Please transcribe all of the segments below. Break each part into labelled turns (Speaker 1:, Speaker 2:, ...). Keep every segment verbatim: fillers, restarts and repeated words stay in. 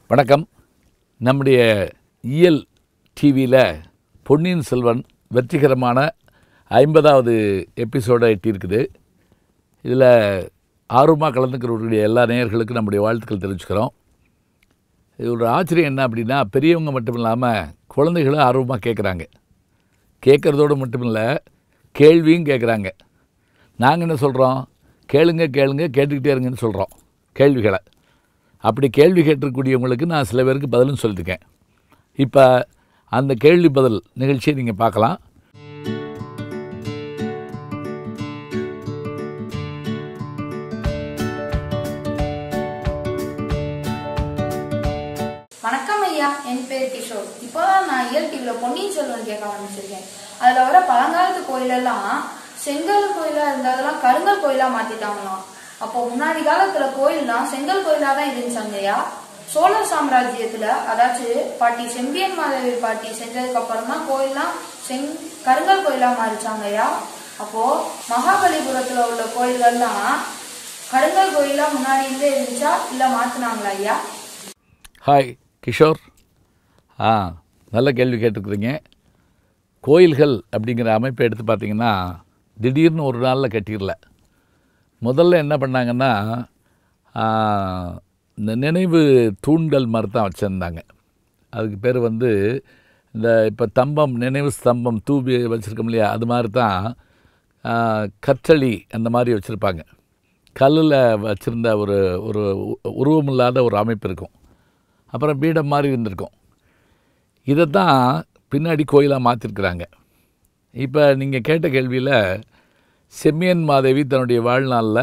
Speaker 1: வணக்கம். நம்முடைய இயல் டிவியில் பொன்னியின் செல்வன் வெற்றிகரமான ஐம்பதாவது எபிசோடை எட்டியிருக்குது. இதில் ஆர்வமாக கலந்துக்கிறவர்களுடைய எல்லா நேயர்களுக்கும் நம்முடைய வாழ்த்துக்கள் தெரிவிச்சுக்கிறோம். இது ஒரு ஆச்சரியம் என்ன அப்படின்னா, பெரியவங்க மட்டும் இல்லாமல் குழந்தைகளும் ஆர்வமாக கேட்குறாங்க. கேட்குறதோடு மட்டும் இல்லை, கேள்வியும் கேட்குறாங்க. நாங்கள் என்ன சொல்கிறோம், கேளுங்க கேளுங்க கேட்டுக்கிட்டே இருங்கன்னு சொல்கிறோம் கேள்விகளை. அப்படி கேள்வி கேட்டிருக்கக்கூடியவங்களுக்கு நான் சில பேருக்கு பதிலும் சொல்லியிருக்கேன். இப்போ அந்த கேள்வி பதில் நிகழ்ச்சியை நீங்கள் பார்க்கலாம்.
Speaker 2: வணக்கம் ஐயா, என் பேர் கிஷோர். இப்போதான் நான் இயல் டிவியில் பொன்னியின் செல்வன் கேட்க ஆரம்பிச்சிருக்கேன். அதில் வர பழங்காலத்து கோயிலெல்லாம் செங்கல் கோயிலாக இருந்ததெல்லாம் கருங்கல் கோயிலாக மாற்றிட்டாங்களாம். அப்போ முன்னாடி காலத்துல கோயில்லாம் செங்கல் கோயிலா தான் இருந்துச்சாங்கய்யா. சோழ சாம்ராஜ்யத்துல அதாச்சும் பாட்டி செம்பியன் மாதேவி பாட்டி செஞ்சதுக்கு அப்புறம் தான் கோயில்லாம் செங் கருங்கல் கோயிலா மாறிச்சாங்கய்யா. அப்போ மகாபலிபுரத்துல உள்ள கோயில்கள்லாம் கருங்கல் கோயிலா முன்னாடி இருந்தே இருந்துச்சா இல்ல மாத்தினாங்களா ஐயா?
Speaker 1: ஹாய் கிஷோர். ஆ நல்ல கேள்வி கேட்டுருக்குறீங்க. கோயில்கள் அப்படிங்கிற அமைப்பை எடுத்து பார்த்தீங்கன்னா திடீர்னு ஒரு நாளில் கட்டிடல. முதல்ல என்ன பண்ணாங்கன்னா, இந்த நினைவு தூண்கள் மாதிரி தான் வச்சுருந்தாங்க. அதுக்கு பேர் வந்து இந்த இப்போ தம்பம், நினைவு ஸ்தம்பம் தூபி வச்சுருக்கோம் இல்லையா, அது மாதிரி தான் கற்றளி அந்த மாதிரி வச்சுருப்பாங்க. கல்லில் வச்சுருந்த ஒரு ஒரு உருவமில்லாத ஒரு அமைப்பு இருக்கும். அப்புறம் பீடம் மாதிரி இருந்திருக்கும். இதை தான் பின்னாடி கோயிலாக மாற்றிருக்கிறாங்க. இப்போ நீங்கள் கேட்ட கேள்வியில் செம்பியன் மாதேவி தன்னுடைய வாழ்நாளில்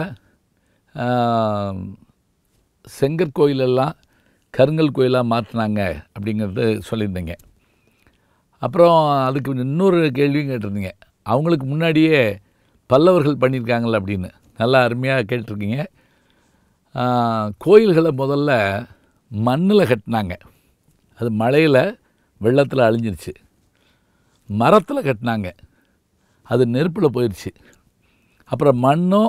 Speaker 1: செங்கற்கோயிலெல்லாம் கருங்கல் கோயிலாக மாற்றினாங்க அப்படிங்கிறது சொல்லியிருந்தீங்க. அப்புறம் அதுக்கு இன்னொரு கேள்வியும் கேட்டிருந்தீங்க, அவங்களுக்கு முன்னாடியே பல்லவர்கள் பண்ணியிருக்காங்கள அப்படின்னு. நல்லா அருமையாக கேட்டிருக்கீங்க. கோயில்களை முதல்ல மண்ணில் கட்டினாங்க. அது மழையில் வெள்ளத்தில் அழிஞ்சிருச்சு. மரத்தில் கட்டினாங்க, அது நெருப்பில் போயிடுச்சு. அப்புறம் மண்ணும்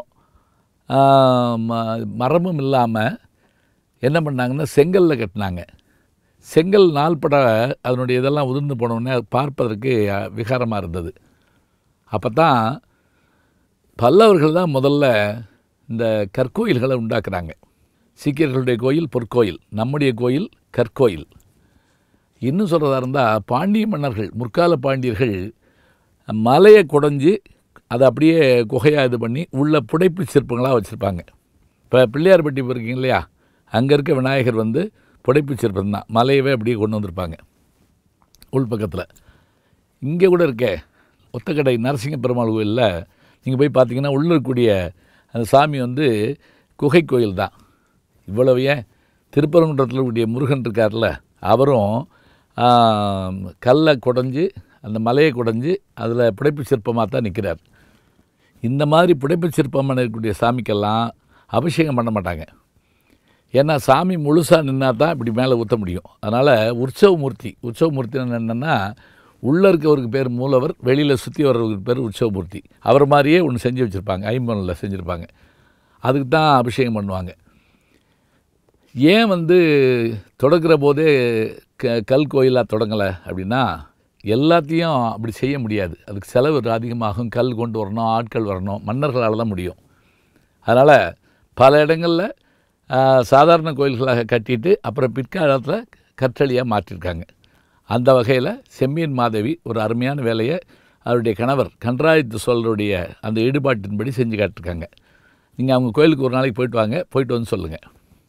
Speaker 1: மரமும் இல்லாமல் என்ன பண்ணாங்கன்னா செங்கலில் கட்டினாங்க. செங்கல் நாள்பட அதனுடைய இதெல்லாம் உதிர்ந்து போனோடனே பார்ப்பதற்கு விகாரமாக இருந்தது. அப்போ தான் பல்லவர்கள் தான் முதல்ல இந்த கற்கோயில்களை உண்டாக்குறாங்க. சீக்கியர்களுடைய கோயில் பொற்கோயில், நம்முடைய கோயில் கற்கோயில். இன்னும் சொல்கிறதா இருந்தால் பாண்டிய மன்னர்கள், முற்கால பாண்டியர்கள் மலையை குடைஞ்சி அதை அப்படியே குகையாக இது பண்ணி உள்ள புடைப்பு சிற்பங்களாக வச்சுருப்பாங்க. இப்போ பிள்ளையார்பட்டி போயிருக்கீங்க இல்லையா, அங்கே இருக்க விநாயகர் வந்து புடைப்பு சிற்பம் தான், மலையவே அப்படியே கொண்டு வந்திருப்பாங்க உள்பக்கத்தில். இங்கே கூட இருக்கே ஒத்தக்கடை நரசிங்க பெருமாள் கோயிலில் நீங்கள் போய் பார்த்தீங்கன்னா உள்ளே இருக்கக்கூடிய அந்த சாமி வந்து குகை கோயில் தான். இவ்வளவு ஏன் திருப்பரங்குன்றத்தில் இருக்கக்கூடிய முருகன் இருக்கார்ல, அவரும் கல்லை குடைஞ்சி அந்த மலையை குடைஞ்சி அதில் புடைப்பு சிற்பமாக தான் நிற்கிறார். இந்த மாதிரி புடைப்பு சிற்பமாக இருக்கக்கூடிய சாமிக்கெல்லாம் அபிஷேகம் பண்ண மாட்டாங்க. ஏன்னா சாமி முழுசாக நின்னா தான் இப்படி மேலே ஊற்ற முடியும். அதனால் உற்சவமூர்த்தி, உற்சவமூர்த்தி என்னென்னா உள்ளே இருக்கவருக்கு பேர் மூலவர், வெளியில் சுற்றி வர்றவருக்கு பேர் உற்சவமூர்த்தி. அவர் மாதிரியே ஒன்று செஞ்சு வச்சுருப்பாங்க, ஐம்பொன்னில் செஞ்சுருப்பாங்க. அதுக்கு தான் அபிஷேகம் பண்ணுவாங்க. ஏன் வந்து தொடங்குற போதே க கல் கோயிலாக தொடங்கலை அப்படின்னா, எல்லாத்தையும் அப்படி செய்ய முடியாது. அதுக்கு செலவு அதிகமாகும். கல் கொண்டு வரணும், ஆட்கள் வரணும், மன்னர்களால் தான் முடியும். அதனால் பல இடங்களில் சாதாரண கோயில்களாக கட்டிட்டு அப்புறம் பிற்காலத்தில் கற்றளியாக மாற்றிருக்காங்க. அந்த வகையில் செம்பியன் மாதேவி ஒரு அருமையான வேலையை அவருடைய கணவர் கண்டராதித்த சோழருடைய அந்த ஈடுபாட்டின்படி செஞ்சு காட்டிருக்காங்க. நீங்கள் அவங்க கோயிலுக்கு ஒரு நாளைக்கு போயிட்டு வாங்க, போயிட்டு வந்து சொல்லுங்கள்.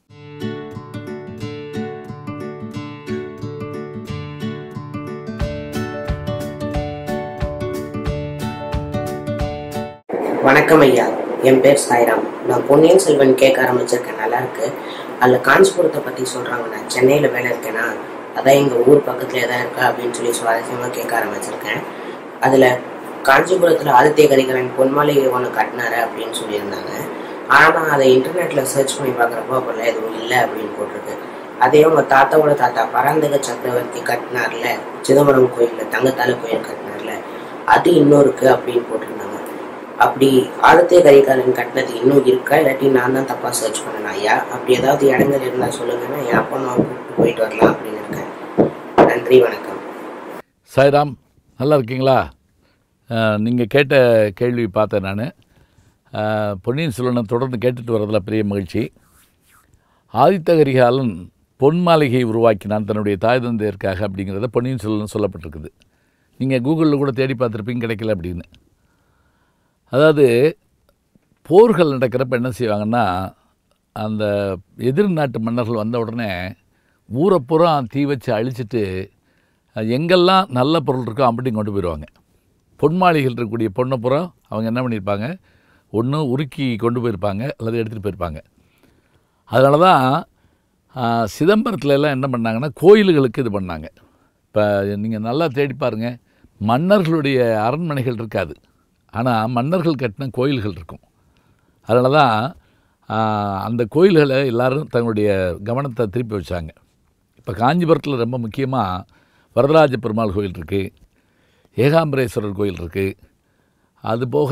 Speaker 3: வணக்கம் ஐயா, என் பேர் சாய்ராம். நான் பொன்னியின் செல்வன் கேட்க ஆரம்பிச்சிருக்கேன். நல்லா இருக்கு. அதில் காஞ்சிபுரத்தை பற்றி சொல்கிறாங்க. நான் சென்னையில் வேலை இருக்கேன்னா அதான் எங்கள் ஊர் பக்கத்துலேயே தான் இருக்கா அப்படின்னு சொல்லி சுவாரஸ்யமாக கேட்க ஆரம்பிச்சிருக்கேன். அதில் காஞ்சிபுரத்தில் ஆதித்ய கரிகாலன் பொன்மாளிகை ஒன்று கட்டினாரு அப்படின்னு சொல்லியிருந்தாங்க. ஆனால் நான் அதை இன்டர்நெட்டில் சர்ச் பண்ணி பார்க்குறப்போ அப்போல்லாம் எதுவும் இல்லை அப்படின்னு போட்டிருக்கு. அதே அவங்க தாத்தாவோட தாத்தா பராந்தக சக்கரவர்த்தி கட்டினார்ல, சிதம்பரம் கோயிலில் தங்கத்தால கோயில் கட்டினார்ல, அது இன்னும் இருக்குது அப்படின்னு போட்டிருந்தாங்க. அப்படி ஆதித்ய கரிகாலன் கட்டினது இன்னும் இருக்கா, இல்லாட்டி நான் தான் தப்பா சர்ச் பண்ணேன் ஐயா? அப்படி ஏதாவது இடங்கள் இருந்தால் சொல்லுங்கன்னா என் அப்பா அம்மா கூப்பிட்டு போயிட்டு வரலாம் அப்படின்னு இருக்கேன். நன்றி, வணக்கம்.
Speaker 1: சாய்ராம், நல்லா இருக்கீங்களா? நீங்கள் கேட்ட கேள்வி பார்த்தேன் நான். பொன்னியின் செல்வனை தொடர்ந்து கேட்டுட்டு வரதில் பெரிய மகிழ்ச்சி. ஆதித்த கரிகாலன் பொன் மாளிகையை உருவாக்கினான் தன்னுடைய தாய் தந்தையருக்காக அப்படிங்கிறத பொன்னியின் செல்வன் சொல்லப்பட்டிருக்குது. நீங்கள் கூகுளில் கூட தேடி பார்த்துருப்பீங்க, கிடைக்கல அப்படின்னு. அதாவது போர்கள் நடக்கிறப்ப என்ன செய்வாங்கன்னா, அந்த எதிர் நாட்டு மன்னர்கள் வந்த உடனே ஊரை பூரா தீ வச்சு அழிச்சிட்டு எங்கெல்லாம் நல்ல பொருள் இருக்கோ அப்படி கொண்டு போயிடுவாங்க. பொன் மாளிகையில் இருக்கக்கூடிய பொண்ணை பூரா அவங்க என்ன பண்ணியிருப்பாங்க, ஒன்று உருக்கி கொண்டு போயிருப்பாங்க அல்லது எடுத்துகிட்டு போயிருப்பாங்க. அதனால தான் சிதம்பரத்தில் எல்லாம் என்ன பண்ணாங்கன்னா கோயில்களுக்கு இது பண்ணாங்க. இப்போ நீங்கள் நல்லா தேடி பாருங்கள், மன்னர்களுடைய அரண்மனைகள் இருக்காது, ஆனால் மன்னர்கள் கட்டின கோயில்கள் இருக்கும். அதனால தான் அந்த கோயில்களை எல்லோரும் தங்களுடைய கவனத்தை திருப்பி வச்சாங்க. இப்போ காஞ்சிபுரத்தில் ரொம்ப முக்கியமாக வரதராஜ பெருமாள் கோயில் இருக்குது, ஏகாம்பரேஸ்வரர் கோயில் இருக்குது, அதுபோக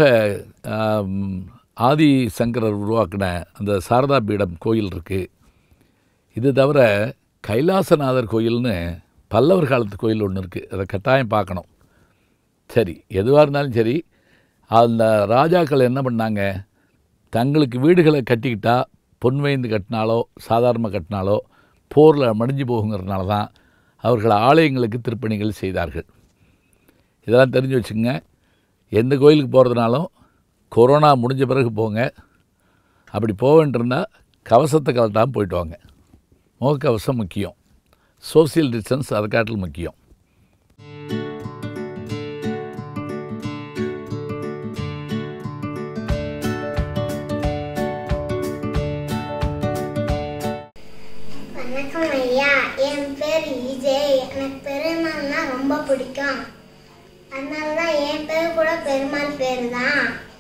Speaker 1: ஆதி சங்கரர் உருவாக்கின அந்த சாரதா பீடம் கோயில் இருக்குது. இது தவிர கைலாசநாதர் கோயில்னு பல்லவர் காலத்து கோயில் ஒன்று இருக்குது, அதை கட்டாயம் பார்க்கணும். சரி, எதுவாக இருந்தாலும் சரி, அந்த ராஜாக்கள் என்ன பண்ணாங்க, தங்களுக்கு வீடுகளை கட்டிக்கிட்டால் பொன் வேய்ந்து கட்டினாலோ சாதாரணமாக கட்டினாலோ போரில் மடிஞ்சு போகுங்கிறதுனால தான் அவர்கள் ஆலயங்களுக்கு திருப்பணிகள் செய்தார்கள். இதெல்லாம் தெரிஞ்சு வச்சுங்க. எந்த கோயிலுக்கு போகிறதுனாலும் கொரோனா முடிஞ்ச பிறகு போங்க. அப்படி போவேன்ட்டிருந்தால் கவசத்தை கலட்டாமல் போயிட்டு வாங்க. முகக்கவசம் முக்கியம், சோசியல் டிஸ்டன்ஸ் அதை காட்டில் முக்கியம்.
Speaker 4: வணக்கம் ஐயா, என் பேர் விஜய். எனக்கு பெருமாள்னா ரொம்ப பிடிக்கும், அதனால தான் என் பேர் கூட பெருமாள் பேர் தான்.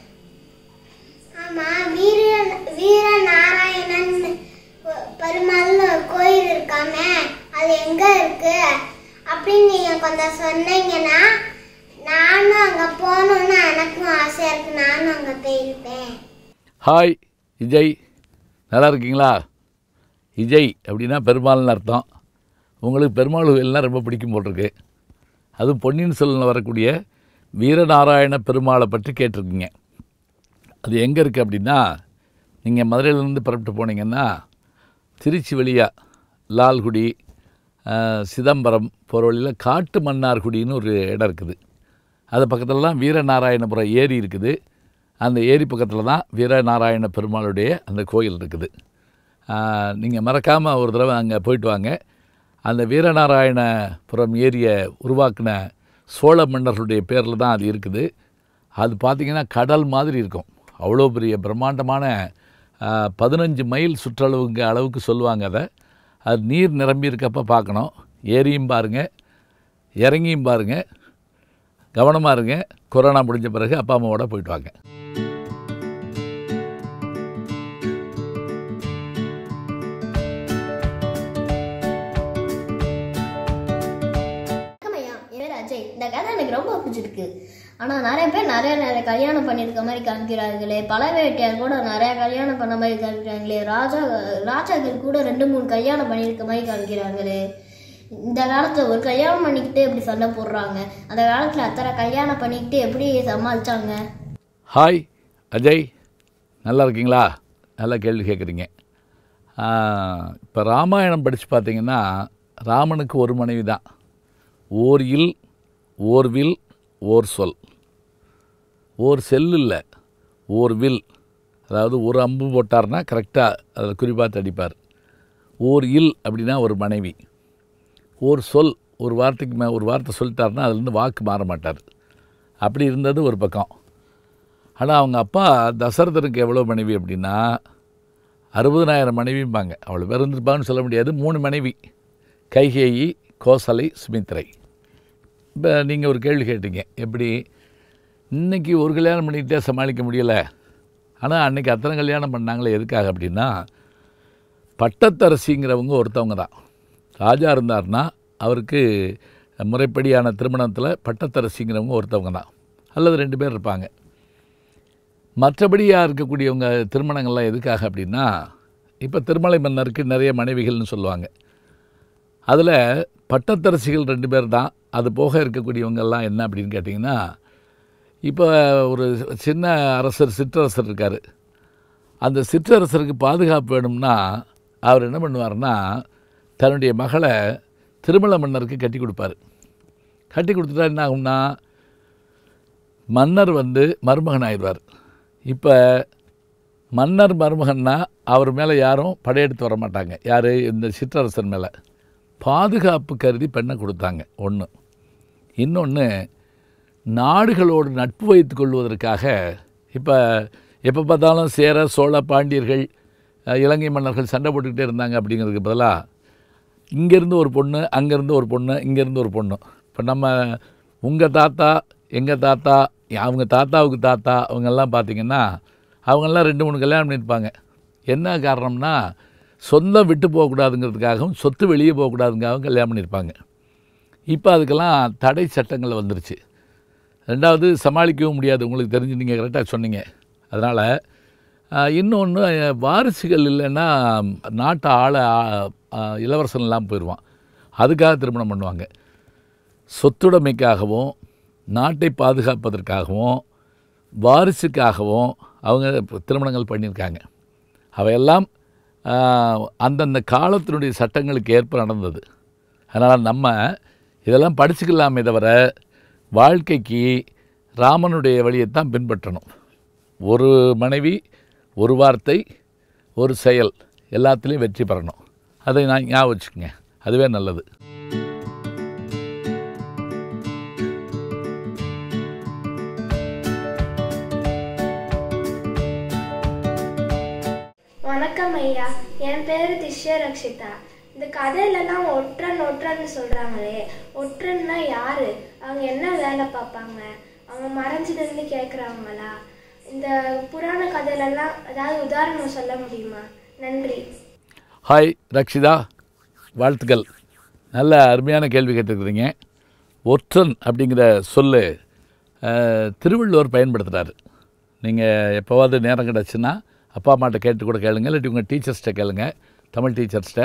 Speaker 4: ஆமா, வீர வீர நாராயணன் பெருமாள்னு ஒரு கோயில் இருக்காமே, அது எங்க இருக்கு அப்படின்னு நீங்க கொஞ்சம் சொன்னீங்கன்னா நானும் அங்க போகணும்னு எனக்கும் ஆசையா இருக்கு, நானும் அங்க போயிருப்பேன்.
Speaker 1: ஹாய் விஜய், நல்லா இருக்கீங்களா? விஜய் அப்படின்னா பெருமாள்னு அர்த்தம். உங்களுக்கு பெருமாள் கோயில்லாம் ரொம்ப பிடிக்கும் போட்டிருக்கு. அதுவும் பொன்னியின் செல்வனில் வரக்கூடிய வீரநாராயண பெருமாளை பற்றி கேட்டிருக்கீங்க. அது எங்கே இருக்குது அப்படின்னா, நீங்கள் மதுரையிலேருந்து புறப்பட்டு போனீங்கன்னா திருச்சி வழியாக லால்குடி, சிதம்பரம் போகிற வழியில் காட்டு மன்னார்குடின்னு ஒரு இடம் இருக்குது. அது பக்கத்தில் தான் வீரநாராயணபுரம் ஏரி இருக்குது. அந்த ஏரி பக்கத்தில் தான் வீரநாராயண பெருமாளுடைய அந்த கோயில் இருக்குது. நீங்கள் மறக்காமல் ஒரு தடவை அங்கே போயிட்டு வாங்க. அந்த வீரநாராயணபுரம் ஏரியை உருவாக்கின சோழ மன்னர்களுடைய பேரில் தான் அது இருக்குது. அது பார்த்திங்கன்னா கடல் மாதிரி இருக்கும், அவ்வளோ பெரிய பிரம்மாண்டமான பதினஞ்சு மைல் சுற்றளவுங்க அளவுக்கு சொல்லுவாங்க. அதை அது நீர் நிரம்பி இருக்கப்போ பார்க்கணும். ஏரியும் பாருங்கள், இறங்கியும் பாருங்கள், கவனமாக இருங்க. கொரோனா முடிஞ்ச பிறகு அப்பா அம்மாவோட போயிட்டு வாங்க.
Speaker 5: இந்த கதை எனக்கு ரொம்ப பிடிச்சிருக்கு. ஆனால் நிறைய பேர் நிறைய நிறைய கல்யாணம் பண்ணியிருக்க மாதிரி காமிக்கிறார்களே. பழவேட்டையார் கூட நிறைய கல்யாணம் பண்ண மாதிரி காமிக்கிறாங்களே. ராஜா ராஜாக்கள் கூட ரெண்டு மூணு கல்யாணம் பண்ணியிருக்க மாதிரி காமிக்கிறாங்களே. இந்த காலத்தில் ஒரு கல்யாணம் பண்ணிக்கிட்டு எப்படி சண்டை போடுறாங்க, அந்த காலத்தில் அத்தனை கல்யாணம் பண்ணிக்கிட்டு எப்படி சமாளித்தாங்க?
Speaker 1: ஹாய் அஜய், நல்லா இருக்கீங்களா? நல்லா கேள்வி கேட்குறீங்க. இப்போ ராமாயணம் படித்து பார்த்தீங்கன்னா ராமனுக்கு ஒரு மனைவி தான். ஓர் இல், ஓர் வில், ஓர் சொல். ஓர் செல் இல்லை, ஓர் வில். அதாவது ஒரு அம்பு போட்டார்னா கரெக்டாக அதில் குறிப்பாக அடிப்பார். ஓர் இல் அப்படின்னா ஒரு மனைவி. ஓர் சொல், ஒரு வார்த்தைக்கு மே ஒரு வார்த்தை சொல்லிட்டார்னா அதுலேருந்து வாக்கு மாற மாட்டார். அப்படி இருந்தது ஒரு பக்கம். ஆனால் அவங்க அப்பா தசரதனுக்கு எவ்வளோ மனைவி அப்படின்னா அறுபதனாயிரம் மனைவிம்பாங்க. அவ்வளோ பேர் இருந்திருப்பாங்கன்னு சொல்ல முடியாது. மூணு மனைவி, கைகேயி, கோசலை, சுமித்ரை. இப்போ நீங்கள் ஒரு கேள்வி கேட்டீங்க, எப்படி இன்றைக்கி ஒரு கல்யாணம் பண்ணிக்கிட்டே சமாளிக்க முடியலை. ஆனால் அன்றைக்கி அத்தனை கல்யாணம் பண்ணாங்களே, எதுக்காக அப்படின்னா பட்டத்தரசிங்கிறவங்க ஒருத்தவங்க தான். ராஜா இருந்தார்னா அவருக்கு முறைப்படியான திருமணத்தில் பட்டத்தரசிங்கிறவங்க ஒருத்தவங்க தான், அல்லது ரெண்டு பேர் இருப்பாங்க. மற்றபடியாக இருக்கக்கூடியவங்க திருமணங்கள்லாம் எதுக்காக அப்படின்னா, இப்போ திருமலை மன்னருக்கு நிறைய மனைவிகள்னு சொல்லுவாங்க. அதில் பட்டத்தரசிகள் ரெண்டு பேர் தான். அது போக இருக்கக்கூடியவங்கெல்லாம் என்ன அப்படின்னு கேட்டிங்கன்னா, இப்போ ஒரு சின்ன அரசர் சிற்றரசர் இருக்கார். அந்த சிற்றரசருக்கு பாதுகாப்பு வேணும்னா அவர் என்ன பண்ணுவார்னா, தன்னுடைய மகளை திருமல மன்னருக்கு கட்டி கொடுப்பார். கட்டி கொடுத்துட்டா என்ன ஆகும்னா, மன்னர் வந்து மருமகன் ஆயிடுவார். இப்போ மன்னர் மருமகன்னா அவர் மேலே யாரும் படையெடுத்து வர மாட்டாங்க. யார்? இந்த சிற்றரசன் மேலே. பாதுகாப்பு கருதி பெண்ணை கொடுத்தாங்க ஒன்று. இன்னொன்று, நாடுகளோடு நட்பு வைத்து கொள்வதற்காக. இப்போ எப்போ பார்த்தாலும் சேர சோழ பாண்டியர்கள் இலங்கை மன்னர்கள் சண்டை போட்டுக்கிட்டே இருந்தாங்க. அப்படிங்கிறதுக்கு பதிலாக இங்கேருந்து ஒரு பொண்ணு, அங்கேருந்து ஒரு பொண்ணு, இங்கேருந்து ஒரு பொண்ணு. இப்போ நம்ம உங்கள் தாத்தா, எங்கள் தாத்தா, அவங்க தாத்தாவுக்கு தாத்தா, அவங்கெல்லாம் பார்த்திங்கன்னா அவங்கெல்லாம் ரெண்டு மூணு கல்யாணம் பண்ணியிருப்பாங்க. என்ன காரணம்னா, சொந்தம் விட்டு போகக்கூடாதுங்கிறதுக்காகவும் சொத்து வெளியே போகக்கூடாதுங்காகவும் கல்யாணம் பண்ணியிருப்பாங்க. இப்போ அதுக்கெல்லாம் தடை சட்டங்கள் வந்துருச்சு. ரெண்டாவது, சமாளிக்கவும் முடியாது. உங்களுக்கு தெரிஞ்சு நீங்கள் கரெக்டாக சொன்னீங்க. அதனால் இன்னொன்று, வாரிசுகள் இல்லைன்னா நாட்டை ஆள இளவரசன் இல்லாமல் போயிடுவான். அதுக்காக திருமணம் பண்ணுவாங்க. சொத்துடைமைக்காகவும் நாட்டை பாதுகாப்பதற்காகவும் வாரிசுக்காகவும் அவங்க திருமணங்கள் பண்ணியிருக்காங்க. அவையெல்லாம் அந்தந்த காலத்தினுடைய சட்டங்களுக்கு ஏற்ப நடந்தது. அதனால் நம்ம இதெல்லாம் படிச்சுக்கலாமே தவிர வாழ்க்கைக்கு ராமனுடைய வழியைத்தான் பின்பற்றணும். ஒரு மனைவி, ஒரு வார்த்தை, ஒரு செயல், எல்லாத்துலேயும் வெற்றி பெறணும். அதை நான் ஞாபகம் வச்சுக்கோங்க. அதுவே நல்லது.
Speaker 6: வணக்கம் ஐயா, என் பேரு திஷ்ய ரக்ஷிதா. இந்த கதையிலலாம் ஒற்றன் ஒற்றன்னு சொல்றாங்களே, ஒற்றன்னா யாரு? அவங்க என்ன வேலை பார்ப்பாங்க? அவங்க மறைஞ்சதுன்னு கேட்குறாங்களா? இந்த புராண கதையிலலாம் ஏதாவது உதாரணம் சொல்ல முடியுமா? நன்றி.
Speaker 1: ஹாய் ரக்ஷிதா, வாழ்த்துக்கள். நல்ல அருமையான கேள்வி கேட்டுருக்குறீங்க. ஒற்றன் அப்படிங்கிற சொல்லு திருவள்ளுவர் பயன்படுத்துகிறாரு. நீங்கள் எப்போவாது நேரம் கிடச்சுன்னா அப்பா அம்மாட்ட கேட்டு கூட கேளுங்க, இல்லாட்டி உங்கள் டீச்சர்ஸ்கிட்ட கேளுங்க, தமிழ் டீச்சர்ஸ்கிட்ட.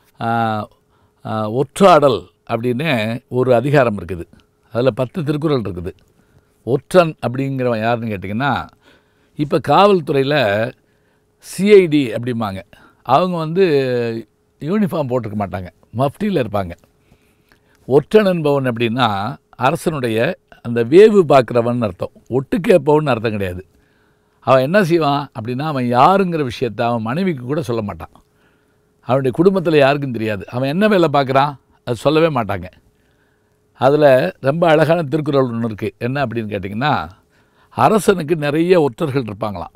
Speaker 1: ஒற்றாடல் அப்படின்னு ஒரு அதிகாரம் இருக்குது. அதில் பத்து திருக்குறள் இருக்குது. ஒற்றன் அப்படிங்கிறவன் யாருன்னு கேட்டிங்கன்னா, இப்போ காவல்துறையில் சிஐடி அப்படிம்பாங்க. அவங்க வந்து யூனிஃபார்ம் போட்டிருக்க மாட்டாங்க, மஃப்டியில் இருப்பாங்க. ஒற்றன் என்பவன் அப்படின்னா அரசனுடைய அந்த வேவு பார்க்குறவன் அர்த்தம். ஒட்டு கேட்பவன் அர்த்தம் கிடையாது. அவன் என்ன செய்வான் அப்படின்னா, அவன் யாருங்கிற விஷயத்தை அவன் மனைவிக்கு கூட சொல்ல மாட்டான். அவனுடைய குடும்பத்தில் யாருக்கும் தெரியாது. அவன் என்ன வேலை பார்க்குறான் அது சொல்லவே மாட்டாங்க. அதில் ரொம்ப அழகான திருக்குறள் ஒன்று இருக்குது. என்ன அப்படின்னு கேட்டிங்கன்னா, அரசனுக்கு நிறைய ஒற்றர்கள் இருப்பாங்களாம்.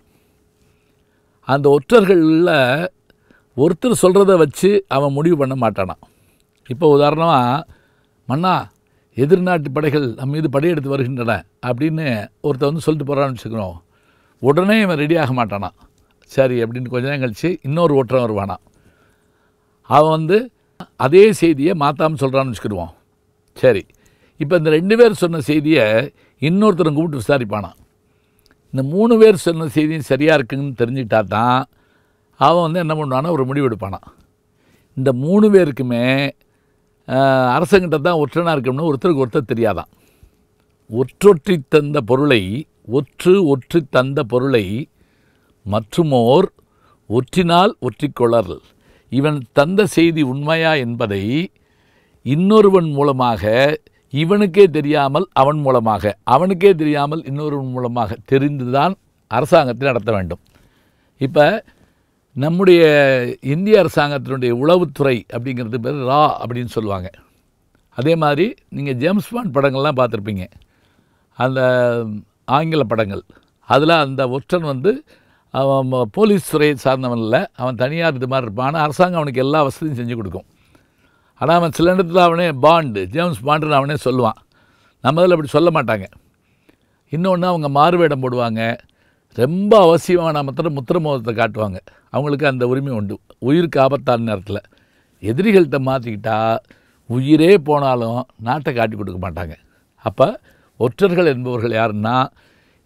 Speaker 1: அந்த ஒற்றர்களில் ஒருத்தர் சொல்கிறத வச்சு அவன் முடிவு பண்ண மாட்டானான். இப்போ உதாரணமாக, மன்னா எதிர்நாட்டு படைகள் நம்ம மீது படையெடுத்து வருகின்றன அப்படின்னு ஒருத்தர் வந்து சொல்லிட்டு போகிறான்னு வச்சுக்கணும். உடனே இவன் ரெடி ஆக மாட்டானான். சரி அப்படின்னு கொஞ்ச நேரம் கழித்து இன்னொரு ஒற்றன் வருவானான். அவன் வந்து அதே செய்தியை மாற்றாமல் சொல்கிறான்னு வச்சுக்கிடுவான். சரி, இப்போ இந்த ரெண்டு பேர் சொன்ன செய்தியை இன்னொருத்தரும் கூப்பிட்டு விசாரிப்பானான். இந்த மூணு பேர் சொன்ன செய்தியும் சரியாக இருக்குன்னு தெரிஞ்சுக்கிட்டா தான் அவன் வந்து என்ன பண்ணுவானா, ஒரு முடிவு எடுப்பானான். இந்த மூணு பேருக்குமே அரசங்கிட்ட தான் ஒற்றனாக இருக்கணும்னு ஒருத்தருக்கு ஒருத்தர் தெரியாதான். ஒற்றொற்றி தந்த பொருளை ஒற்று ஒற்றி தந்த பொருளை மற்றுமோர் ஒற்றினால் ஒற்றிக்கொள்ளல். இவன் தந்த செய்தி உண்மையா என்பதை இன்னொருவன் மூலமாக இவனுக்கே தெரியாமல் அவன் மூலமாக, அவனுக்கே தெரியாமல் இன்னொருவன் மூலமாக தெரிந்துதான் அரசாங்கத்தை நடத்த வேண்டும். இப்போ நம்முடைய இந்திய அரசாங்கத்தினுடைய உளவுத்துறை அப்படிங்கிறது பேர் ரா அப்படின்னு சொல்லுவாங்க. அதே மாதிரி நீங்கள் ஜேம்ஸ் பாண்ட் படங்கள்லாம் பார்த்துருப்பீங்க, அந்த ஆங்கில படங்கள். அதில் அந்த ஒற்றன் வந்து அவன் போலீஸ் துறையை சார்ந்தவன் இல்லை, அவன் தனியார் இது மாதிரி இருப்பான். ஆனால் அரசாங்கம் அவனுக்கு எல்லா வசதியும் செஞ்சு கொடுக்கும். ஆனால் அவன் சில இடத்துல அவனே பாண்டு, ஜேம்ஸ் பாண்டுன்னு அவனே சொல்லுவான். நம்ம அதில் அப்படி சொல்ல மாட்டாங்க. இன்னொன்று, அவங்க மாறுவேடம் போடுவாங்க. ரொம்ப அவசியமான மாத்திரம் முத்திர மோதத்தை காட்டுவாங்க. அவங்களுக்கு அந்த உரிமை உண்டு. உயிருக்கு ஆபத்தான நேரத்தில் எதிரிகள்கிட்ட மாற்றிக்கிட்டா உயிரே போனாலும் நாட்டை காட்டி கொடுக்க மாட்டாங்க. அப்போ ஒற்றர்கள் என்பவர்கள் யாருன்னா,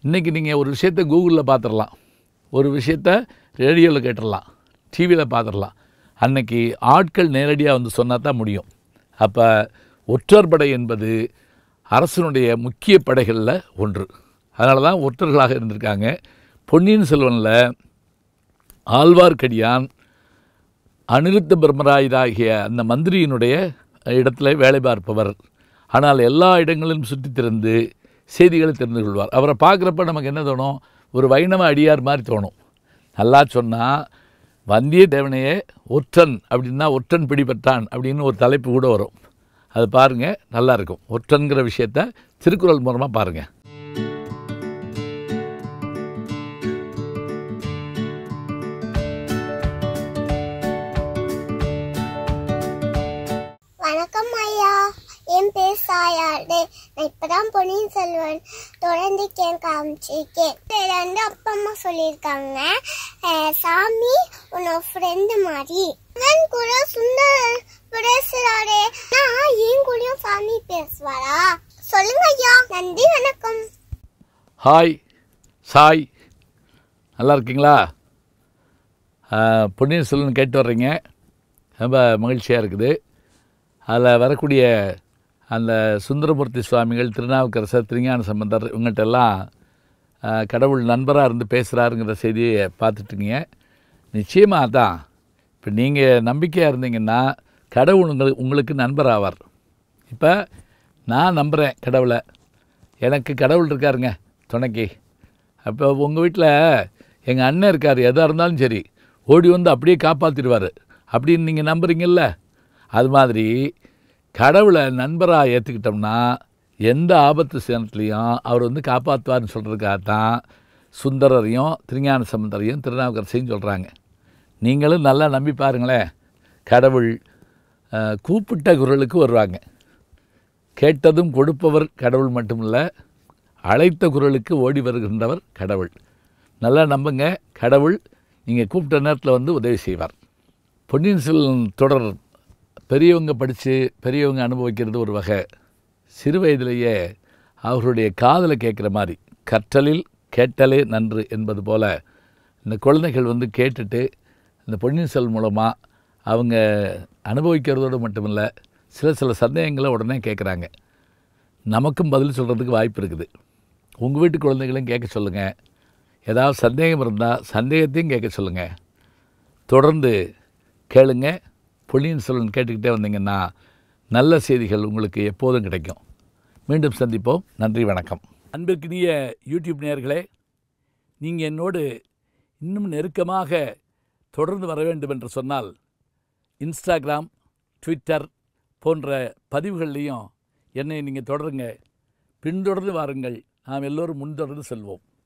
Speaker 1: இன்றைக்கி நீங்கள் ஒரு விஷயத்தை கூகுளில் பார்த்துடலாம், ஒரு விஷயத்த ரேடியோவில் கேட்டுடலாம், டிவியில் பார்த்துடலாம். அன்னைக்கு ஆட்கள் நேரடியாக வந்து சொன்னால் தான் முடியும். அப்போ ஒற்றர் படை என்பது அரசனுடைய முக்கிய படைகளில் ஒன்று. அதனால தான் ஒற்றர்களாக இருந்திருக்காங்க. பொன்னியின் செல்வனில் ஆழ்வார்க்கடியான் அனிருத்த பிரம்மராயராகிய அந்த மந்திரியினுடைய இடத்துல வேலை பார்ப்பவர். ஆனால் எல்லா இடங்களிலும் சுற்றி திறந்து செய்திகளை தெரிந்து கொள்வார். அவரை பார்க்குறப்ப நமக்கு என்ன தோணும்? ஒரு வைணவ அடியார் மாதிரி தோணும். நல்லா சொன்னால் வந்தியத்தேவனையே ஒற்றன் அப்படின்னா ஒற்றன் பிடிபட்டான் அப்படின்னு ஒரு தலைப்பு கூட வரும். அது பாருங்கள், நல்லாயிருக்கும். ஒற்றன்கிற விஷயத்தை திருக்குறள் மூலமாக பாருங்கள்.
Speaker 4: வணக்கம் ஐயா, என் பேர் சாயாடு. நான் இப்பதான் பொன்னியின் செல்வன் தொடர்ந்து கேட்க காமிச்சிருக்கேன். வந்து அப்பா அம்மா சொல்லியிருக்காங்க, சாமி உன்னோட ஃப்ரெண்டு மாதிரி கூட சுந்தர் பேசுறாரே, நான் என் கூடயும் சாமி பேசுவாரா? சொல்லுங்க ஐயா. நன்றி, வணக்கம்.
Speaker 1: ஹாய் சாய், நல்லா இருக்கீங்களா? பொன்னியின் செல்வன் கேட்டு வர்றீங்க, ரொம்ப மகிழ்ச்சியாக இருக்குது. அதில் வரக்கூடிய அந்த சுந்தரமூர்த்தி சுவாமிகள், திருநாவுக்கரசர், திருஞான சம்பந்தர் இவங்கள்ட்ட எல்லாம் கடவுள் நண்பராக இருந்து பேசுகிறாருங்கிற செய்தியை பார்த்துட்டுங்க. நிச்சயமாக தான் இப்போ நீங்கள் நம்பிக்கையாக இருந்தீங்கன்னா கடவுள் உங்களுக்கு உங்களுக்கு நண்பர் ஆவார். இப்போ நான் நம்புகிறேன் கடவுளை, எனக்கு கடவுள் இருக்காருங்க துணைக்கு. அப்போ உங்கள் வீட்டில் எங்கள் அண்ணன் இருக்கார், எதாக இருந்தாலும் சரி ஓடி வந்து அப்படியே காப்பாற்றிடுவார் அப்படின்னு நீங்கள் நம்புறீங்கல்ல, அது மாதிரி கடவுளை நண்பராக ஏற்றுக்கிட்டோம்னா எந்த ஆபத்து சேனத்துலேயும் அவர் வந்து காப்பாற்றுவார்னு சொல்கிறதுக்காகத்தான் சுந்தரரையும் திருஞான சம்பந்தரையும் திருநாவுக்கரசையும் சொல்கிறாங்க. நீங்களும் நல்லா நம்பி பாருங்களேன், கடவுள் கூப்பிட்ட குரலுக்கு வருவாங்க. கேட்டதும் கொடுப்பவர் கடவுள் மட்டுமில்லை, அழைத்த குரலுக்கு ஓடி வருகின்றவர் கடவுள். நல்லா நம்புங்க, கடவுள் நீங்கள் கூப்பிட்ட நேரத்தில் வந்து உதவி செய்வார். பொன்னியின் செல்வன் தொடர் பெரியவங்க படித்து பெரியவங்க அனுபவிக்கிறது ஒரு வகை. சிறு வயதிலேயே அவர்களுடைய காதலை கேட்குற மாதிரி, கற்றலில் கேட்டலே நன்று என்பது போல் இந்த குழந்தைகள் வந்து கேட்டுட்டு இந்த பொன்னியின் செல்வன் மூலமாக அவங்க அனுபவிக்கிறதோடு மட்டுமில்லை, சில சில சந்தேகங்களை உடனே கேட்குறாங்க. நமக்கும் பதில் சொல்கிறதுக்கு வாய்ப்பு இருக்குது. உங்கள் வீட்டு குழந்தைகளையும் கேட்க சொல்லுங்கள். ஏதாவது சந்தேகம் இருந்தால் சந்தேகத்தையும் கேட்க சொல்லுங்கள். தொடர்ந்து கேளுங்க. பொன்னியின் செல்வன் கேட்டுக்கிட்டே வந்தீங்கன்னா நல்ல செய்திகள் உங்களுக்கு எப்போதும் கிடைக்கும். மீண்டும் சந்திப்போம். நன்றி, வணக்கம். அன்பிற்கினிய யூடியூப் நேயர்களே, நீங்கள் என்னோடு இன்னும் நெருக்கமாக தொடர்ந்து வர வேண்டும் என்று சொன்னால் இன்ஸ்டாகிராம், ட்விட்டர் போன்ற பதிவுகள்லையும் என்னை நீங்கள் தொடருங்க. பின்தொடர்ந்து வாருங்கள். நாம் எல்லோரும் முன்தொடர்ந்து செல்வோம்.